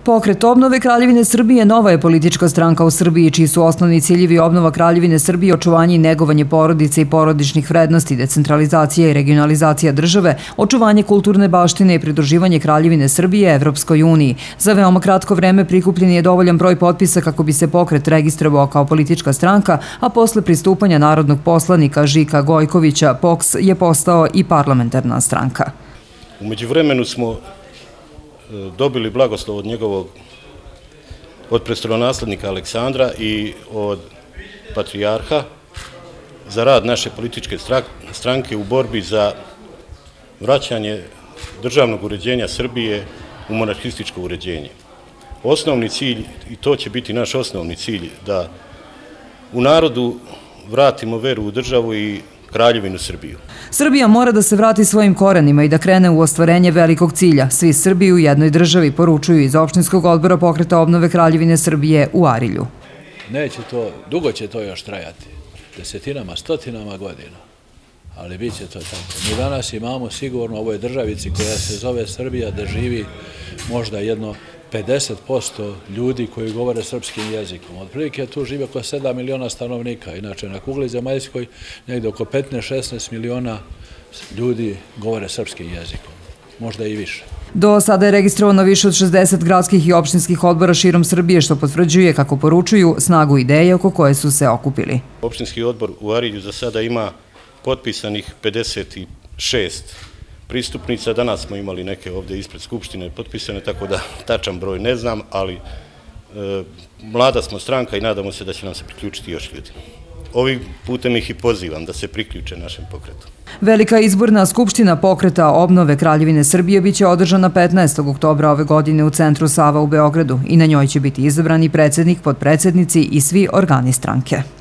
Pokret obnove Kraljevine Srbije nova je politička stranka u Srbiji, čiji su osnovni ciljevi obnova Kraljevine Srbije, očuvanje i negovanje porodice i porodičnih vrednosti, decentralizacija i regionalizacija države, očuvanje kulturne baštine i pridruživanje Kraljevine Srbije Evropskoj uniji. Za veoma kratko vreme prikupljen je dovoljan broj potpisa kako bi se pokret registrovao kao politička stranka, a posle pristupanja narodnog poslanika Žika Gojkovića, POKS je postao i parlamentarna stranka. U međuvremenu smo dobili blagoslov od prestolonaslednika Aleksandra i od patrijarha za rad naše političke stranke u borbi za vraćanje državnog uređenja Srbije u monarhističko uređenje. Osnovni cilj, i to će biti naš osnovni cilj, da u narodu vratimo veru u državu i Kraljevinu Srbiju. Srbija mora da se vrati svojim korenima i da krene u ostvarenje velikog cilja. Svi Srbi u jednoj državi, poručuju iz opštinskog odbora Pokreta obnove Kraljevine Srbije u Arilju. Dugo će to još trajati, desetinama, stotinama godina, ali bit će to tako. Mi danas imamo sigurno u ovoj državici koja se zove Srbija da živi možda jedno 50% ljudi koji govore srpskim jezikom. Otprilike tu žive oko 7 miliona stanovnika. Inače, na kugli zemaljskoj negde oko 15-16 miliona ljudi govore srpskim jezikom. Možda i više. Do sada je registrovano više od 60 gradskih i opštinskih odbora širom Srbije, što potvrđuje, kako poručuju, snagu ideje oko koje su se okupili. Opštinski odbor u Arilju za sada ima potpisanih 56 pristupnica. Danas smo imali neke ovdje ispred Skupštine potpisane, tako da tačan broj ne znam, ali mlada smo stranka i nadamo se da će nam se priključiti još ljudi. Ovim putem ih i pozivam da se priključe našem pokretu. Velika izborna skupština Pokreta obnove Kraljevine Srbije biće održana 15. oktobra ove godine u centru Sava u Beogradu i na njoj će biti izabrani predsjednik, potpredsjednici i svi organi stranke.